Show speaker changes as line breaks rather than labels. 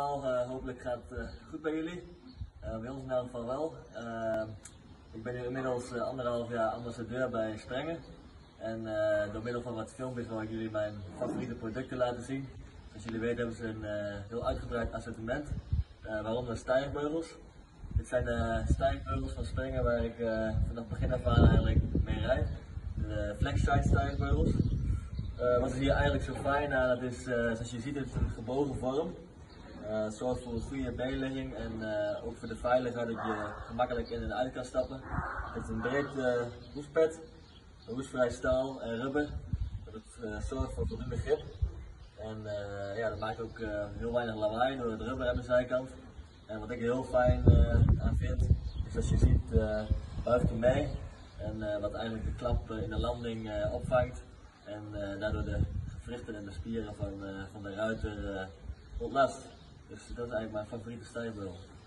allemaal, hopelijk gaat het goed bij jullie. Bij ons in elk geval wel. Ik ben nu inmiddels 1,5 jaar ambassadeur bij Sprenger. En door middel van wat filmpjes wil ik jullie mijn favoriete producten laten zien. Zoals jullie weten hebben ze een heel uitgebreid assortiment, waaronder stijgbeugels. Dit zijn de stijgbeugels van Sprenger waar ik vanaf begin af aan eigenlijk mee rijd. De Flexside stijgbeugels. Wat is hier eigenlijk zo fijn aan? Dat is, zoals je ziet, het is een gebogen vorm. Het zorgt voor een goede beenligging en ook voor de veiligheid dat je gemakkelijk in en uit kan stappen. Het is een breed hoefpad, roestvrij staal en rubber. Dat zorgt voor voldoende grip. En ja, dat maakt ook heel weinig lawaai door het rubber aan de zijkant. En wat ik er heel fijn aan vind, is als je ziet, buigt hij mee. En wat eigenlijk de klap in de landing opvangt. En daardoor de gewrichten en de spieren van de ruiter ontlast. Dus dat is eigenlijk mijn favoriete stijgbeugel.